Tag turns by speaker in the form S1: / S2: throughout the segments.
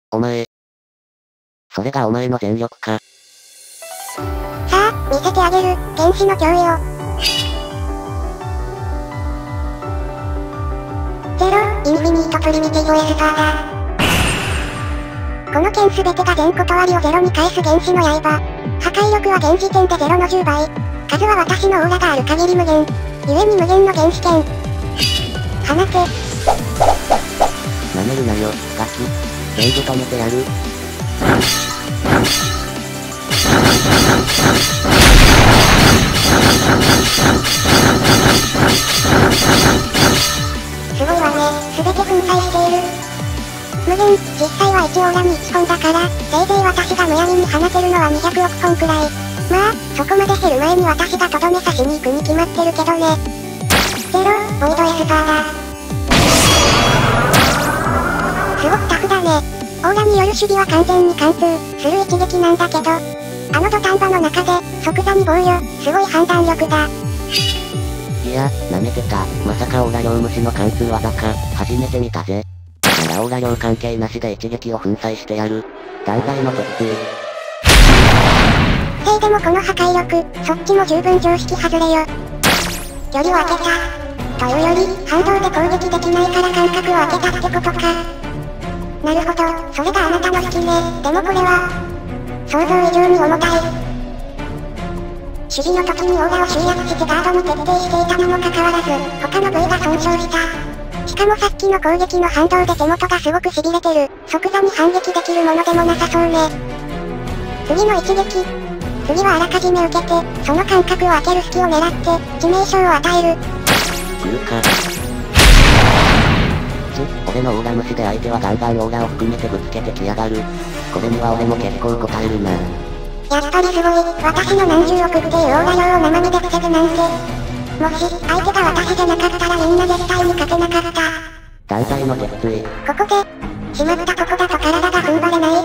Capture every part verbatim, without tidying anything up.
S1: お前。それがお前の全力か。
S2: さあ、見せてあげる、原子の脅威を。ゼロ、インフィニートプリミティブエスパーだ。この剣すべてが全断りをゼロに返す原子の刃。破壊力は現時点でゼロのじゅうばい。数は私のオーラがある限り無限。故に無限の原子剣。放て。
S1: 舐めるなよ、ガキ。全部止めてやる。
S2: すごいわね、すべて粉砕している。無限、実際はいちオーラにいっぽんだから、せいぜい私がむやみに放てるのはにひゃくおくぽんくらい。まあ、そこまで減る前に私がとどめ刺しに行くに決まってるけどね。ゼロ、ボイドエスパーだ。すごくタフだね。オーラによる守備は完全に貫通する一撃なんだけど、あの土壇場の中で、即座に防御、すごい判断力だ。
S1: いや、舐めてた。まさかオーラ量無視の貫通技か。初めて見たぜ。ならオーラ量関係なしで一撃を粉砕してやる。断罪の鉄槌。
S2: せいでもこの破壊力、そっちも十分常識外れよ。距離を空けた。というより、反動で攻撃できないから間隔を空けたってことか。なるほど、それがあなたの好きね。でもこれは、想像以上に重たい。守備の時にオーラを集約してガードに徹底していたにもかかわらず、他の部位が損傷した。しかもさっきの攻撃の反動で手元がすごく痺れてる。即座に反撃できるものでもなさそうね。次の一撃。次はあらかじめ受けて、その間隔を空ける隙を狙って、致命傷を与える。
S1: 来るか。ち、俺のオーラ無視で相手はガンガンオーラを含めてぶつけてきやがる。これには俺も結構答えるな。
S2: やっぱりすごい、私の何十億っていうオーラ量を生身で防ぐなんて。もし、相手が私でなかったらみんな絶対に勝てなかった。
S1: 断罪の鉄槌。
S2: ここで、しまったとこだと体が踏ん張れない。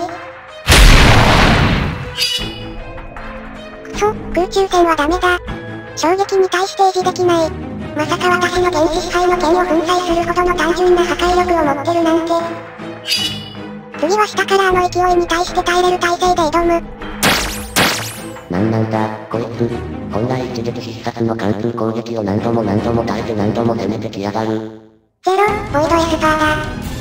S2: くそ、空中戦はダメだ。衝撃に対して維持できない。まさか私の原子支配の剣を粉砕するほどの単純な破壊力を持ってるなんて。次は下からあの勢いに対して耐えれる体勢で挑む。
S1: なんなんだ、こいつ。本来一撃必殺の貫通攻撃を何度も何度も耐えて何度も攻めてきやがる。
S2: ゼロ、ボイドエスパーだ。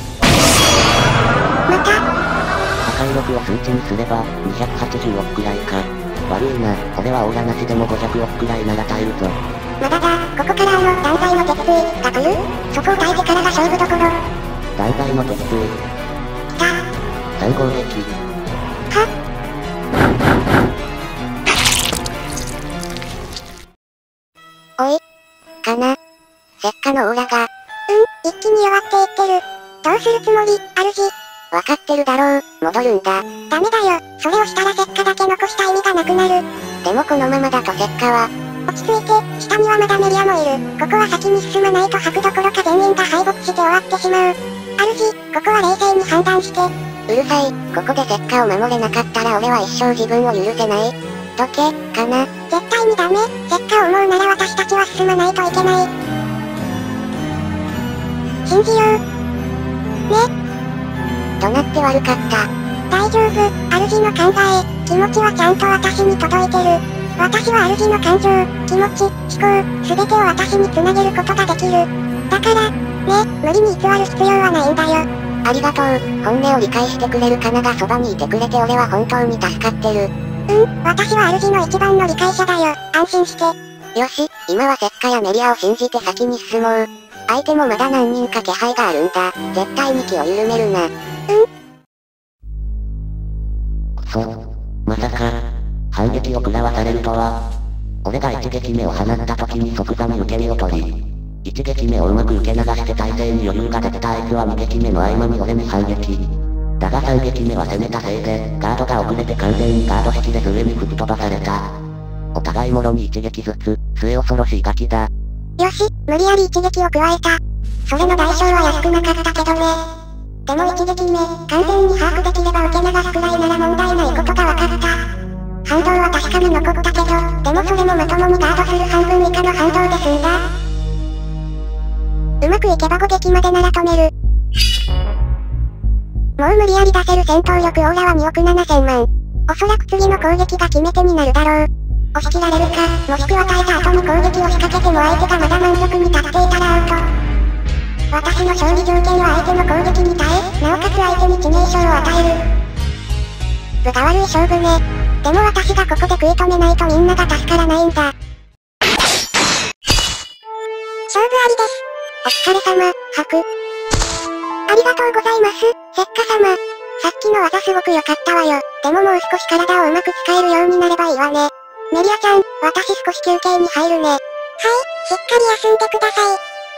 S2: また。
S1: 破壊力を数値にすれば、にひゃくはちじゅうおくくらいか。悪いな、俺はオーラなしでもごひゃくおくくらいなら耐えるぞ。
S2: まだだ、ここからあの、断罪の鉄槌が来る？そこを耐えてからが勝負どころ。
S1: 断罪の鉄槌。
S2: 来た。
S1: 三攻撃。
S2: は？おい。かな。石化のオーラが。うん、一気に弱っていってる。どうするつもり、主。わかってるだろう、戻るんだ。ダメだよ、それをしたら石化だけ残した意味がなくなる。でもこのままだと石化は。落ち着いて、下にはまだメリアもいる。ここは先に進まないと吐くどころか全員が敗北して終わってしまう。主、ここは冷静に判断して。うるさい、ここで石化を守れなかったら俺は一生自分を許せない。どけ、かな。絶対にダメ、石化を思うなら私たちは進まないといけない。信じよう。ね。怒鳴って悪かった。大丈夫、主の考え、気持ちはちゃんと私に届いてる。私は主の感情、気持ち、思考、すべてを私につなげることができる。だから、ね、無理に偽る必要はないんだよ。ありがとう、本音を理解してくれるカナがそばにいてくれて俺は本当に助かってる。うん、私は主の一番の理解者だよ、安心して。よし、今は石化やメリアを信じて先に進もう。相手もまだ何人か気配があるんだ。絶対に気を緩めるな。うん。
S1: くそ。まさか、反撃を食らわされるとは。俺が一撃目を放った時に即座に受け身を取り、一撃目をうまく受け流して体勢に余裕が出てたあいつは二撃目の合間に俺に反撃。だが三撃目は攻めたせいで、ガードが遅れて完全にガード式で上に吹っ飛ばされた。お互いもろに一撃ずつ、末恐ろしいガキだ。
S2: よし、無理やり一撃を加えた。それの代償は安くなかったけどね。でも一撃目、完全に把握できれば受け流すくらいなら問題ないことが分かった。反動は確かに残ったけど、でもそれもまともにガードする半分以下の反動で済んだ。うまくいけばご撃までなら止める。 もう無理やり出せる戦闘力オーラはにおくななせんまん。おそらく次の攻撃が決め手になるだろう。押し切られるか、もしくは耐えた後に攻撃を仕掛けても相手がまだ満足に立っていたらアウト。私の勝利条件は相手の攻撃に耐え、なおかつ相手に致命傷を与える。分が悪い勝負ね。でも私がここで食い止めないとみんなが助からないんだ。勝負ありです。お疲れ様、吐く。ありがとうございます、せっか様。さっきの技すごく良かったわよ。でももう少し体をうまく使えるようになればいいわね。メリアちゃん、私少し休憩に入るね。はい、しっかり休んでください。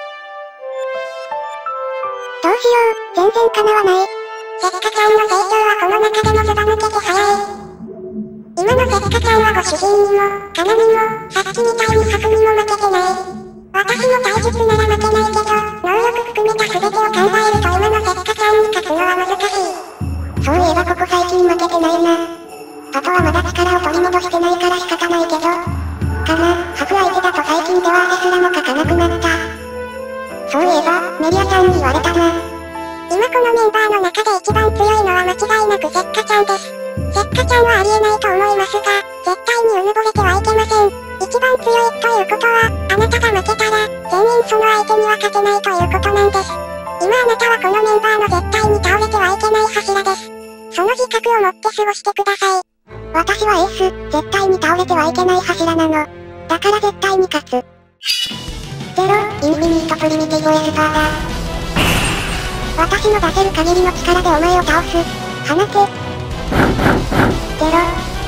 S2: どうしよう、全然叶わない。せっかちゃんの成長はこの中でもずば抜けて早い。今のせっかちゃんはご主人にも、カナにも、さっきみたいにハクにも負けてない。私の体術なら負けないけど、能力含めた全てを考えると今のせっかちゃんに勝つのは難しい。そういえばここ最近負けてないな。あとはまだ力を取り戻してないから仕方ないけど。かな、ハク相手だと最近では汗すらもかかなくなった。そういえば、メリアちゃんに言われたな。今このメンバーの中で一番強いのは間違いなくせっかちゃんです。せっかちゃんはありえないと思いますが、絶対にうぬぼれてはいけません。一番強いということは、あなたが負けたら、全員その相手には勝てないということなんです。今あなたはこのメンバーの絶対に倒れてはいけない柱です。その自覚を持って過ごしてください。私はエース、絶対に倒れてはいけない柱なの。だから絶対に勝つ。ゼロ、インフィニートプリミティブエスパーだ。私の出せる限りの力でお前を倒す。放て。ゼロ。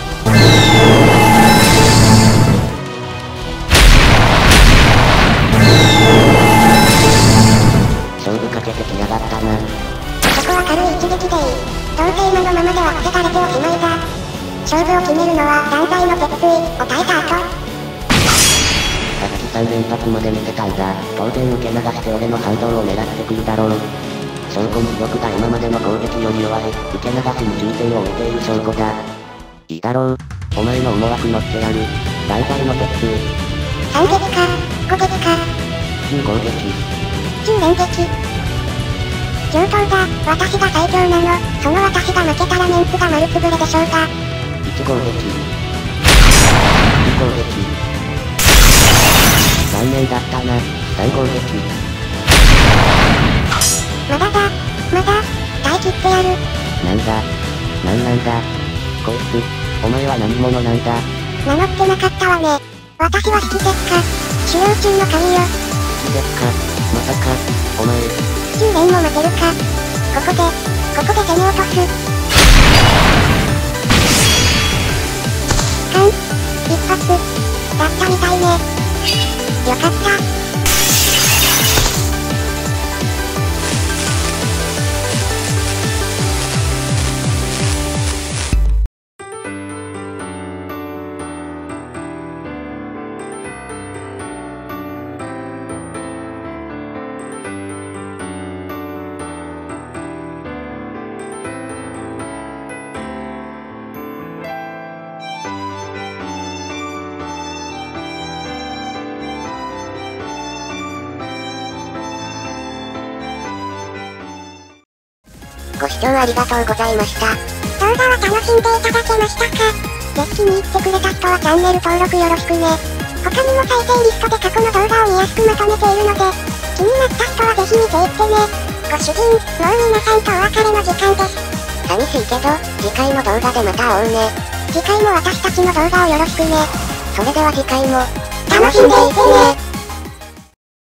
S1: 勝負かけてきやがったな。
S2: ここは軽い一撃でいい。どうせ今のままでは防がれておしまいだ。勝負を決めるのは断罪の鉄槌を耐えた後。
S1: さっきさん連発まで見てたんだ。当然受け流して俺の反動を狙ってくるだろう。証拠に力が今までの攻撃より弱い、受け流しに重点を置いている証拠だ。いいだろう。お前の思惑乗ってやる。断罪の鉄槌。
S2: さん撃か、ご撃か。
S1: きゅう攻撃。
S2: きゅう連撃。上等だ、私が最強なの。その私が負けたらメンツが丸つぶれでしょうか。
S1: いち攻撃。に攻撃。残念だったな。さん攻撃。
S2: まだだ、まだ、耐え切ってやる。
S1: なんだ、なんなんだ。こいつ、お前は何者なんだ。
S2: 名乗ってなかったわね。私は引き鉄火。修行中の神よ。
S1: 引き鉄火、まさか、お前。
S2: きゅう連も負けるか。ここで、ここで攻め落とす。カン、一発、だったみたいね。よかった。ご視聴ありがとうございました。動画は楽しんでいただけましたか？ぜひ気に入ってくれた人はチャンネル登録よろしくね。他にも再生リストで過去の動画を見やすくまとめているので、気になった人はぜひ見ていってね。ご主人、もう皆さんとお別れの時間です。
S1: 寂しいけど、次回の動画でまた会おうね。
S2: 次回も私たちの動画をよろしくね。
S1: それでは次回も、
S2: 楽しんでいってね。